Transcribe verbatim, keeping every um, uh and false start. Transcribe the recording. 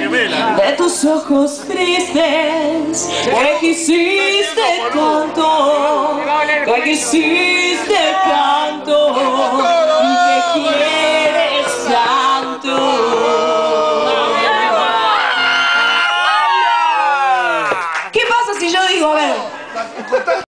de tus ojos tristes, que quisiste tanto, que quisiste tanto.